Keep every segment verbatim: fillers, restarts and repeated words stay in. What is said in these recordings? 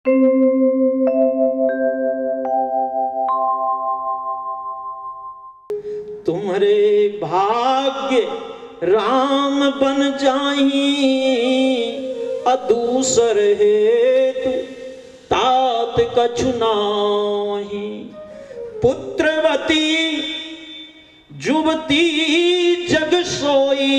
तुम्हारे भाग्य राम बन जाही, अदूसर हेतु तात कछु नाही। पुत्रवती जुवती जग सोई,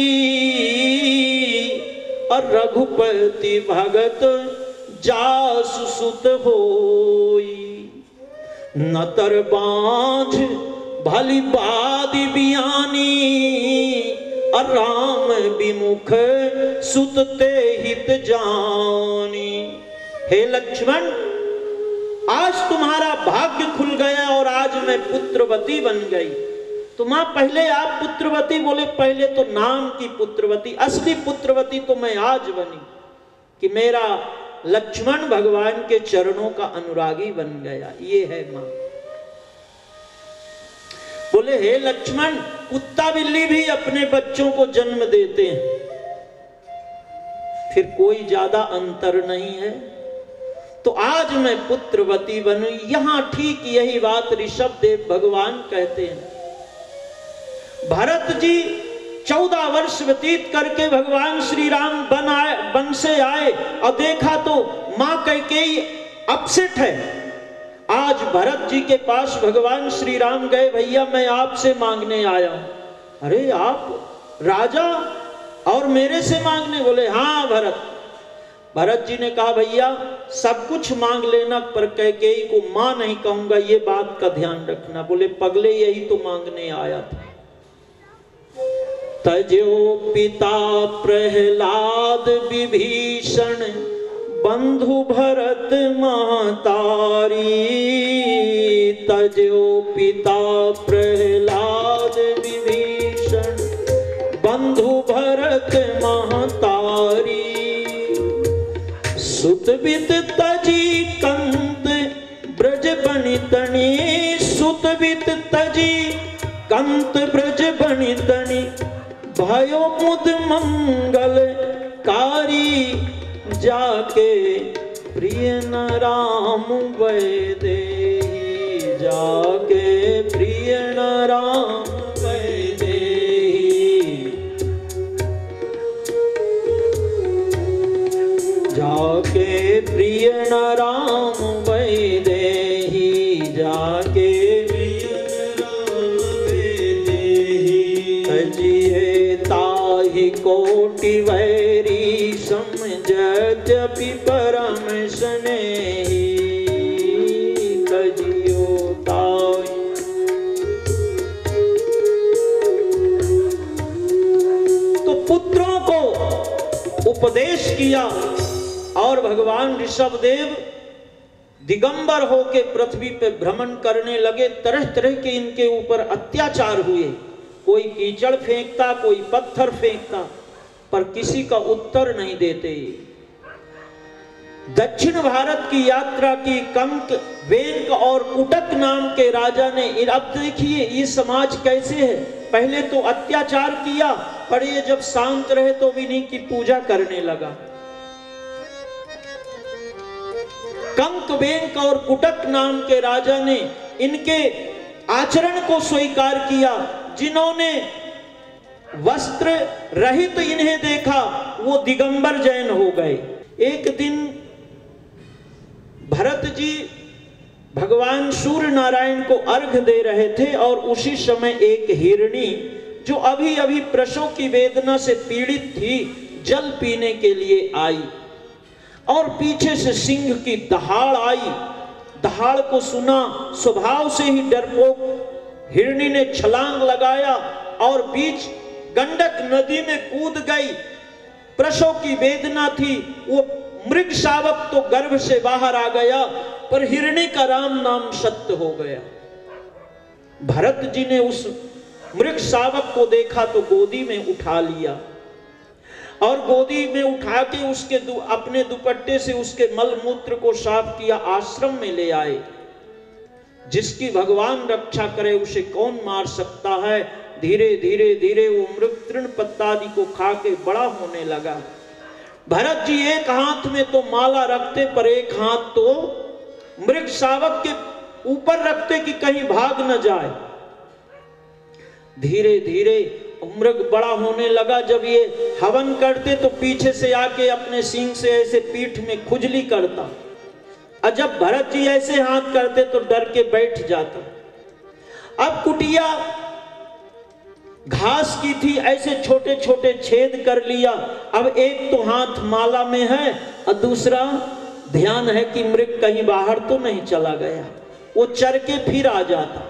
और रघुपति भगत जासु सुत होई। नतर बाँझ भली बादी बियानी, और राम विमुख सुतते हित जानी। हे लक्ष्मण, आज तुम्हारा भाग्य खुल गया और आज मैं पुत्रवती बन गई। तो मां पहले आप पुत्रवती बोले, पहले तो नाम की पुत्रवती, असली पुत्रवती तो मैं आज बनी कि मेरा लक्ष्मण भगवान के चरणों का अनुरागी बन गया। ये है मां। बोले हे लक्ष्मण, कुत्ता बिल्ली भी अपने बच्चों को जन्म देते हैं, फिर कोई ज्यादा अंतर नहीं है। तो आज मैं पुत्रवती बनू। यहां ठीक यही बात ऋषभ देव भगवान कहते हैं। भरत जी चौदह वर्ष व्यतीत करके भगवान श्री राम बन आए, वन से आए और देखा तो मां कैकेयी अपसेट है। आज भरत जी के पास भगवान श्री राम गए, भैया मैं आपसे मांगने आया हूं। अरे आप राजा और मेरे से मांगने? बोले हाँ भरत। भरत जी ने कहा भैया सब कुछ मांग लेना, पर कैकेयी को मां नहीं कहूंगा, ये बात का ध्यान रखना। बोले पगले यही तो मांगने आया था। तजो पिता प्रहलाद विभीषण, बंधु भरत महतारी। तजो पिता प्रहलाद विभीषण, बंधु भरत महतारी। सुत बित तजी कंत ब्रज बनितनी, सुत बित तजी कंत ब्रज बनितनी। भयो मुद मंगल कारी, जाके प्रिय न राम वैदेही। जाके प्रिय न राम वैदेही। जाके प्रिय न राम वैदेही। जाके प्रिय न राम वैदेही। तजिए ताहि कोटि वैरी, समझत्यपि परम स्नेही। तजियो ताहि। तो पुत्रों को उपदेश किया और भगवान ऋषभदेव दिगंबर होके पृथ्वी पे भ्रमण करने लगे। तरह तरह के इनके ऊपर अत्याचार हुए। कोई कीचड़ फेंकता, कोई पत्थर फेंकता, पर किसी का उत्तर नहीं देते। दक्षिण भारत की यात्रा की कंक, वेंक और कुटक नाम के राजा ने, अब देखिए ये समाज कैसे है। पहले तो अत्याचार किया, पर ये जब शांत रहे तो भी इन्हीं की पूजा करने लगा। कंक, वेंक और कुटक नाम के राजा ने इनके आचरण को स्वीकार किया। जिन्होंने वस्त्र रहित इन्हें देखा वो दिगंबर जैन हो गए। एक दिन भरत जी भगवान सूर्य नारायण को अर्घ दे रहे थे और उसी समय एक हिरणी जो अभी अभी प्रसव की वेदना से पीड़ित थी, जल पीने के लिए आई और पीछे से सिंह की दहाड़ आई। दहाड़ को सुना, स्वभाव से ही डरपोक हिरणी ने छलांग लगाया और बीच गंडक नदी में कूद गई। प्रसव की वेदना थी, वो मृग शावक तो गर्भ से बाहर आ गया, पर हिरणी का राम नाम सत्य हो गया। भरत जी ने उस मृग शावक को देखा तो गोदी में उठा लिया और गोदी में उठा के उसके दु, अपने दुपट्टे से उसके मल मूत्र को साफ किया, आश्रम में ले आए। जिसकी भगवान रक्षा करे उसे कौन मार सकता है। धीरे धीरे धीरे वो मृग तृण पत्तादि को खा के बड़ा होने लगा। भरत जी एक हाथ में तो माला रखते, पर एक हाथ तो मृग शावक के ऊपर रखते कि कहीं भाग न जाए। धीरे धीरे मृग बड़ा होने लगा। जब ये हवन करते तो पीछे से आके अपने सींग से ऐसे पीठ में खुजली करता, और जब भरत जी ऐसे हाथ करते तो डर के बैठ जाता। अब कुटिया घास की थी, ऐसे छोटे छोटे छेद कर लिया। अब एक तो हाथ माला में है और दूसरा ध्यान है कि मृग कहीं बाहर तो नहीं चला गया, वो चर के फिर आ जाता।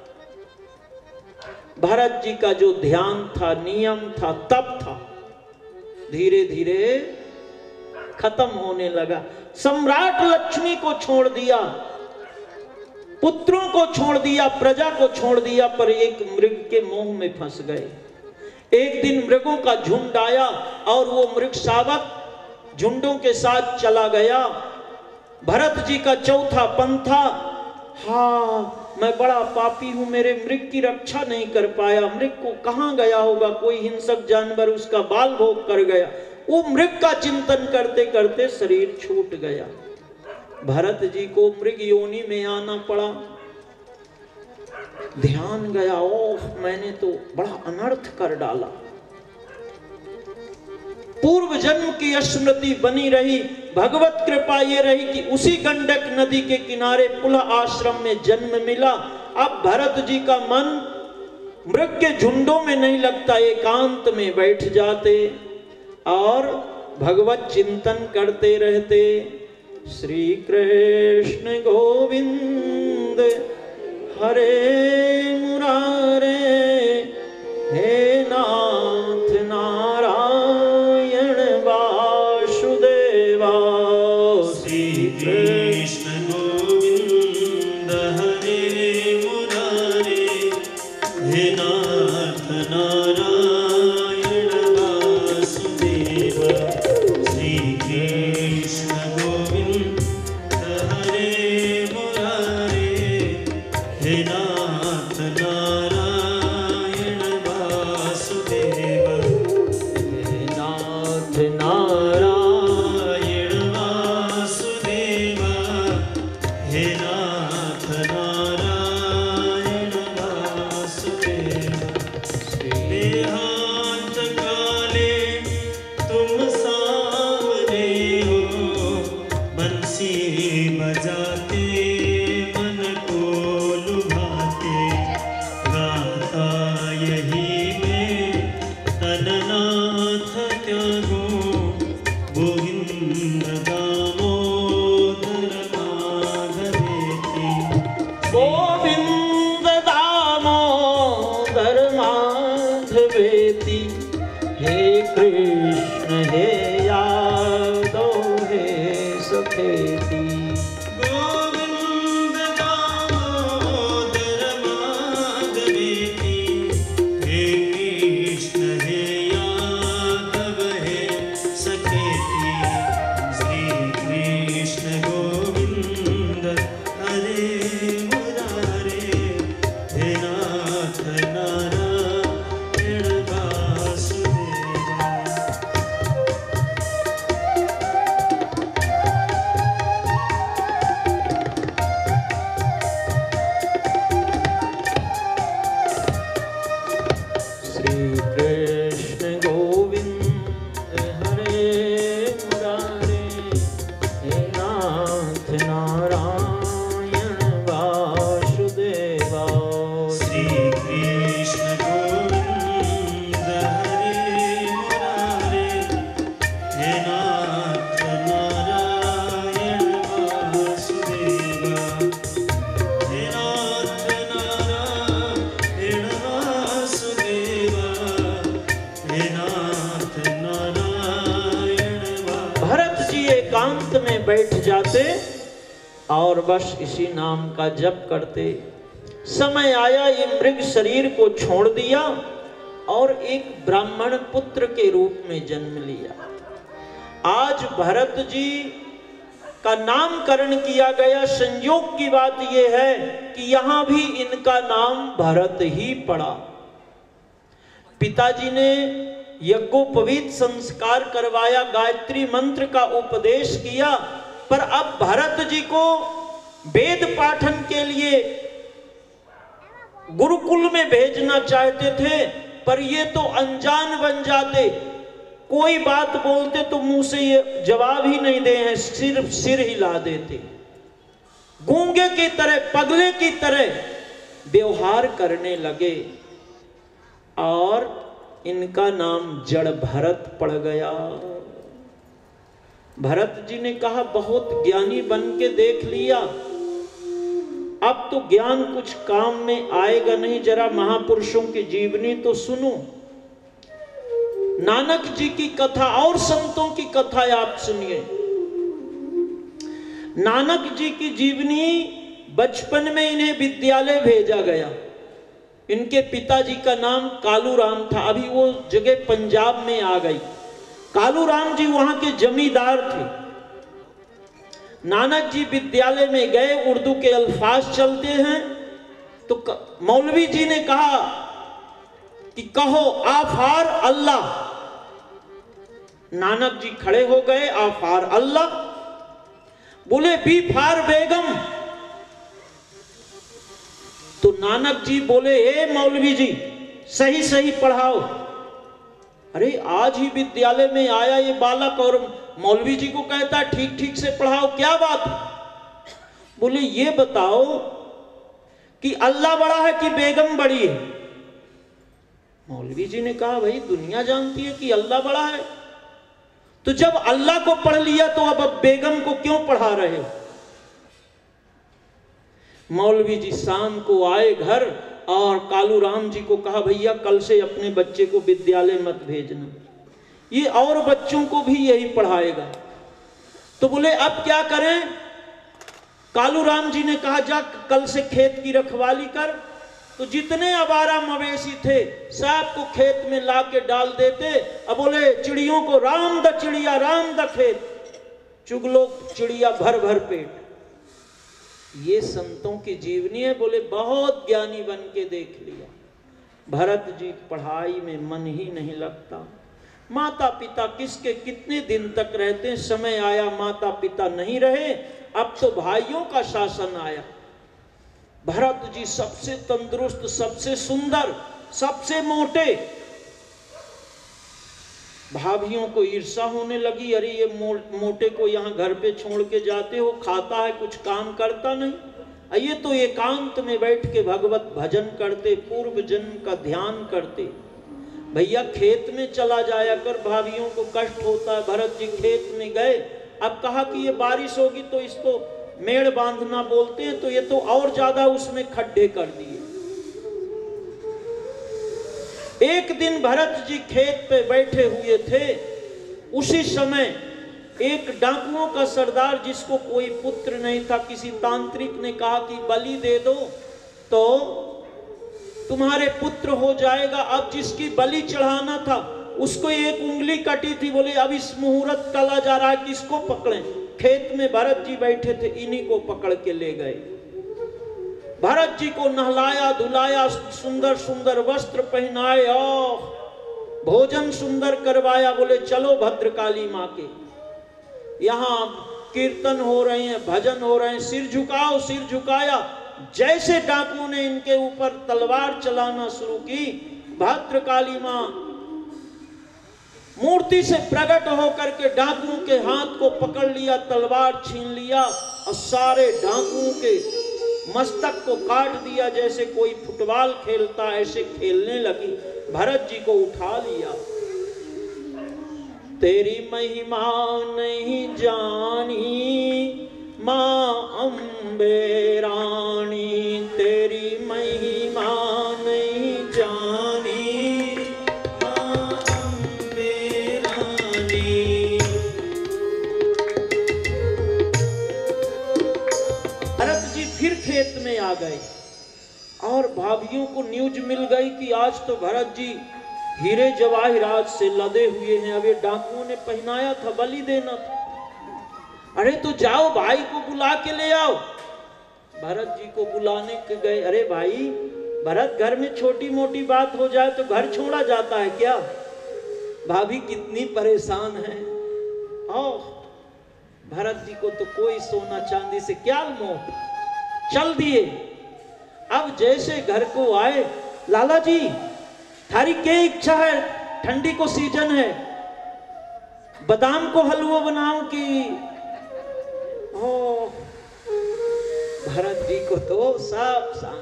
भरत जी का जो ध्यान था, नियम था, तप था, धीरे धीरे खत्म होने लगा। सम्राट लक्ष्मी को छोड़ दिया, पुत्रों को छोड़ दिया, प्रजा को छोड़ दिया, पर एक मृग के मोह में फंस गए। एक दिन मृगों का झुंड आया और वो मृग शावक झुंडों के साथ चला गया। भरत जी का चौथा पंथा, हाँ मैं बड़ा पापी हूं, मेरे मृग की रक्षा नहीं कर पाया। मृग को कहां गया होगा, कोई हिंसक जानवर उसका बाल भोग कर गया। वो मृग का चिंतन करते करते शरीर छूट गया। भरत जी को मृग योनि में आना पड़ा। ध्यान गया, ओह मैंने तो बड़ा अनर्थ कर डाला। पूर्व जन्म की स्मृति बनी रही। भगवत कृपा ये रही कि उसी गंडक नदी के किनारे पुलह आश्रम में जन्म मिला। अब भरत जी का मन मृग के झुंडों में नहीं लगता, एकांत में बैठ जाते और भगवत चिंतन करते रहते। श्री कृष्ण गोविंद हरे मुरारे, हे नाथ नारायण वासुदेवा। श्री कृष्ण गोविंद हरे मुरारे, हे नाथ नारायण वासुदेवा। श्री कृष्ण गोविंद हरे मुरारे, हे नाथ नारायण वासुदेवा। हे नाथ नारायण वासुदेवा, हे नाथ नारायण वासुदेवा। देहांत काले तुम सामने हो, बंसी बजाते मन को लुभाते। गाता यही में तननाथ त्यागो, गोविंद दामोदर माधवेति। गोविंद दामोदर माधवेति, हे कृष्ण हे यादव हे सखेति। गोविंद दामोदर माधवेति, हे कृष्ण हे यादव हे सखेति। श्री कृष्ण गोविंद हरे मुरारे, हे नाथ नारायण वासुदेवा। श्री कृष्ण गोविंद हरे मुरारे, हे नाथ नारायण वासुदेवा। श्री कृष्ण गोविंद हरे मुरारे, हे नाथ नारायण वासुदेवा। हे नाथ नारायण वासुदेवा, हे नाथ नारायण वासुदेवा। भरत जी एकांत में बैठ जाते और बस इसी नाम का जप करते। समय आया, ये मृग शरीर को छोड़ दिया और एक ब्राह्मण पुत्र के रूप में जन्म लिया। आज भरत जी का नामकरण किया गया। संयोग की बात यह है कि यहां भी इनका नाम भरत ही पड़ा। पिताजी ने यज्ञोपवीत संस्कार करवाया, गायत्री मंत्र का उपदेश किया, पर अब भरत जी को वेद पाठन के लिए गुरुकुल में भेजना चाहते थे, पर ये तो अनजान बन जाते, कोई बात बोलते तो मुंह से ये जवाब ही नहीं दे हैं, सिर्फ सिर हिला देते, गूंगे की तरह, पगले की तरह व्यवहार करने लगे और इनका नाम जड़ भरत पड़ गया। भरत जी ने कहा बहुत ज्ञानी बन के देख लिया, अब तो ज्ञान कुछ काम में आएगा नहीं, जरा महापुरुषों की जीवनी तो सुनो। नानक जी की कथा और संतों की कथा आप सुनिए। नानक जी की जीवनी, बचपन में इन्हें विद्यालय भेजा गया। इनके पिताजी का नाम कालूराम था, अभी वो जगह पंजाब में आ गई। कालूराम जी वहां के जमींदार थे। नानक जी विद्यालय में गए, उर्दू के अल्फाज चलते हैं, तो मौलवी जी ने कहा कि कहो आफार अल्लाह। नानक जी खड़े हो गए, आफार अल्लाह। बोले बी फार बेगम। तो नानक जी बोले ए मौलवी जी सही सही पढ़ाओ। अरे आज ही विद्यालय में आया ये बालक और मौलवी जी को कहता है ठीक ठीक से पढ़ाओ, क्या बात है? बोले ये बताओ कि अल्लाह बड़ा है कि बेगम बड़ी है? मौलवी जी ने कहा भाई दुनिया जानती है कि अल्लाह बड़ा है, तो जब अल्लाह को पढ़ लिया तो अब अब बेगम को क्यों पढ़ा रहे हो? मौलवी जी शाम को आए घर और कालूराम जी को कहा भैया कल से अपने बच्चे को विद्यालय मत भेजना, ये और बच्चों को भी यही पढ़ाएगा। तो बोले अब क्या करें? कालूराम जी ने कहा जा कल से खेत की रखवाली कर। तो जितने आवारा मवेशी थे सबको खेत में ला के डाल देते। अब बोले चिड़ियों को राम द चिड़िया राम द खेत, चुगलो चिड़िया भर भर पेट। ये संतों की जीवनी है। बोले बहुत ज्ञानी बन के देख लिया, भरत जी पढ़ाई में मन ही नहीं लगता। माता पिता किसके कितने दिन तक रहते हैं, समय आया माता पिता नहीं रहे, अब तो भाइयों का शासन आया। भरत जी सबसे तंदुरुस्त, सबसे सुंदर, सबसे मोटे। भाभियों को ईर्षा होने लगी, अरे ये मो, मोटे को यहाँ घर पे छोड़ के जाते हो, खाता है कुछ काम करता नहीं, ये तो एकांत में बैठ के भगवत भजन करते, पूर्व जन्म का ध्यान करते। भैया खेत में चला जाया कर, भाभियों को कष्ट होता है। भरत जी खेत में गए, अब कहा कि ये बारिश होगी तो इसको मेड़ बांधना बोलते हैं, तो ये तो और ज्यादा उसमें खड्डे कर दिए। एक दिन भरत जी खेत पे बैठे हुए थे, उसी समय एक डाकुओं का सरदार जिसको कोई पुत्र नहीं था, किसी तांत्रिक ने कहा कि बलि दे दो तो तुम्हारे पुत्र हो जाएगा। अब जिसकी बलि चढ़ाना था उसको एक उंगली कटी थी, बोले अब इस मुहूर्त टला जा रहा है, किसको पकड़ें? खेत में भरत जी बैठे थे, इन्हीं को पकड़ के ले गए। भरत जी को नहलाया धुलाया, सुंदर सुंदर वस्त्र पहनाए और भोजन सुंदर करवाया। बोले चलो भद्रकाली माँ के यहाँ कीर्तन हो रहे हैं, भजन हो रहे हैं, सिर झुकाओ। सिर झुकाया। जैसे डाकुओं ने इनके ऊपर तलवार चलाना शुरू की, भद्रकाली माँ मूर्ति से प्रकट होकर के डाकुओं के हाथ को पकड़ लिया, तलवार छीन लिया और सारे डाकुओं के मस्तक को काट दिया। जैसे कोई फुटबॉल खेलता ऐसे खेलने लगी। भरत जी को उठा लिया। तेरी महिमा नहीं जानी माँ अम्बे रानी, तेरी महिमा नहीं जानी माँ अम्बे रानी। भरत जी फिर खेत में आ गए और भाभियों को न्यूज मिल गई कि आज तो भरत जी हीरे जवाहिरात से लदे हुए हैं। अब ये डाकुओं ने पहनाया था, बलि देना था। अरे तो जाओ भाई को बुला के ले आओ। भरत जी को बुलाने के गए। अरे भाई भरत, घर में छोटी मोटी बात हो जाए तो घर छोड़ा जाता है क्या? भाभी कितनी परेशान है। ओह, भरत जी को तो कोई सोना चांदी से क्या मोह, चल दिए। अब जैसे घर को आए, लाला जी थारी क्या इच्छा है, ठंडी को सीजन है, बादाम को हलवा बनाऊं कि? ओ भरत जी को तो सब शांत,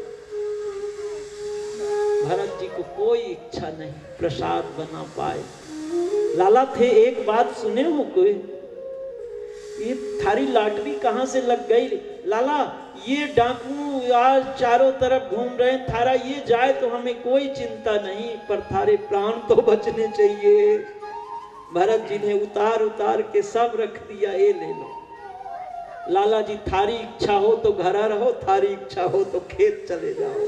भरत जी को कोई इच्छा नहीं प्रसाद बना पाए। लाला थे, एक बात सुने हो कोई, ये थारी लाटरी कहां से लग गई? लाला ये डाकू आज चारों तरफ घूम रहे हैं, थारा ये जाए तो हमें कोई चिंता नहीं, पर थारे प्राण तो बचने चाहिए। भरत जी ने उतार उतार के सब रख दिया, ये ले लो। लाला जी थारी इच्छा हो तो घर रहो, थारी इच्छा हो तो खेत चले जाओ।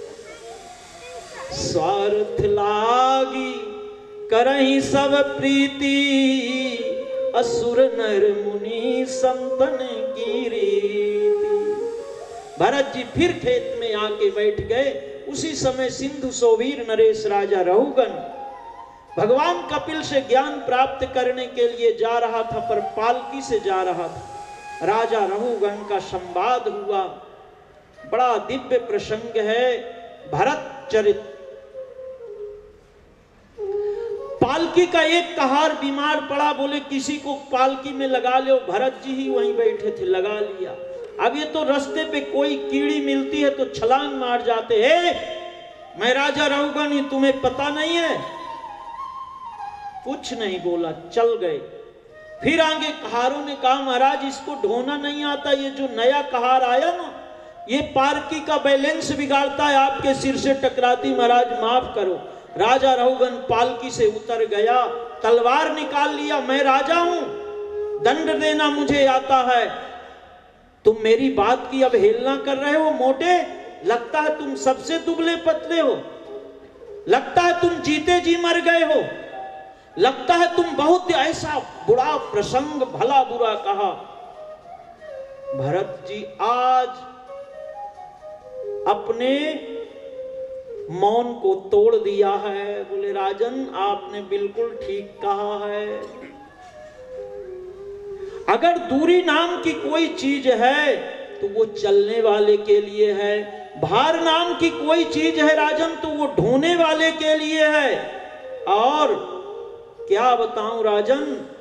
स्वार्थ लागी करही सब प्रीति, असुर नर मुनि संतन की रीति। भरत जी फिर खेत में आके बैठ गए। उसी समय सिंधु सोवीर नरेश राजा रहुगन भगवान कपिल से ज्ञान प्राप्त करने के लिए जा रहा था, पर पालकी से जा रहा था। राजा रहुगन का संवाद हुआ, बड़ा दिव्य प्रसंग है। भरत चरित, पालकी का एक कहार बीमार पड़ा, बोले किसी को पालकी में लगा लो। भरत जी ही वहीं बैठे थे, लगा लिया। अब ये तो रास्ते पे कोई कीड़ी मिलती है तो छलांग मार जाते हैं, मैं राजा रहुगन ही, तुम्हें पता नहीं है? कुछ नहीं बोला, चल गए। फिर आगे कहारों ने कहा महाराज इसको ढोना नहीं आता, ये जो नया कहार आया ना ये पालकी का बैलेंस बिगाड़ता है, आपके सिर से टकराती, महाराज माफ करो। राजा रहुगन पालकी से उतर गया, तलवार निकाल लिया, मैं राजा हूं, दंड देना मुझे आता है, तुम मेरी बात की अवहेलना कर रहे हो मोटे, लगता है तुम सबसे दुबले पतले हो, लगता है तुम जीते जी मर गए हो, लगता है तुम बहुत ऐसा बुरा प्रसंग भला बुरा कहा। भरत जी आज अपने मौन को तोड़ दिया है, बोले राजन आपने बिल्कुल ठीक कहा है। अगर दूरी नाम की कोई चीज है तो वो चलने वाले के लिए है, भार नाम की कोई चीज है राजन तो वो ढोने वाले के लिए है। और क्या बताऊं राजन,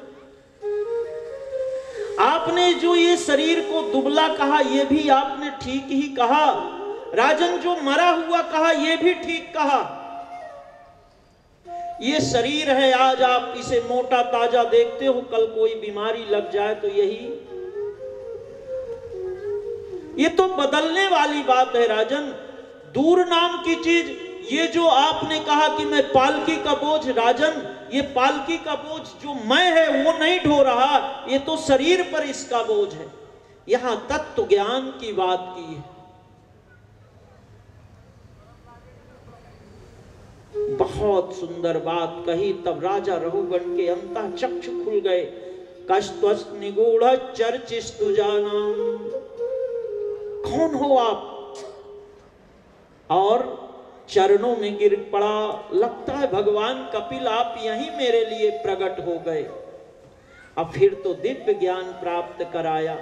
आपने जो ये शरीर को दुबला कहा ये भी आपने ठीक ही कहा, राजन जो मरा हुआ कहा ये भी ठीक कहा। ये शरीर है, आज आप इसे मोटा ताजा देखते हो, कल कोई बीमारी लग जाए तो यही, ये तो बदलने वाली बात है राजन। दूर नाम की चीज, ये जो आपने कहा कि मैं पालकी का बोझ, राजन ये पालकी का बोझ जो मैं है वो नहीं ढो रहा, ये तो शरीर पर इसका बोझ है। यहां तत्व ज्ञान की बात की है। बहुत सुंदर बात कही। तब राजा रहुगण के अंतः चक्षु खुल गए। कष्टवस् निगूढ़ चर्चिस्तु जाना, कौन हो आप? और चरणों में गिर पड़ा, लगता है भगवान कपिल आप यहीं मेरे लिए प्रकट हो गए। अब फिर तो दिव्य ज्ञान प्राप्त कराया।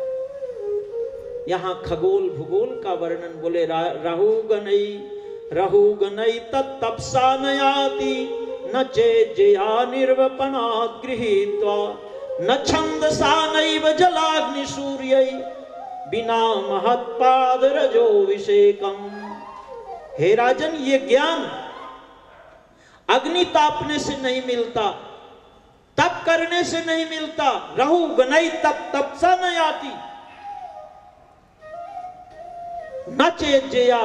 यहां खगोल भूगोल का वर्णन, बोले रहुगणई रहुगणई तत्तपसा नयाति, न चेज्जया निर्वपनात् गृहीत्वा, न छन्दसा नैव जलाग्नि सूर्यै, बिना महत्पाद रजोभिषेकम्। हे राजन ये ज्ञान अग्नि तापने से नहीं मिलता, तप करने से नहीं मिलता। रहुगणई तप तपसा न आती, न चेज्जया,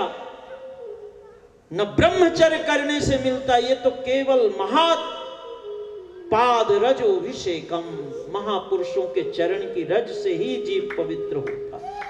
न ब्रह्मचर्य करने से मिलता। ये तो केवल महात पाद रजोभिषेकम, महापुरुषों के चरण की रज से ही जीव पवित्र होता।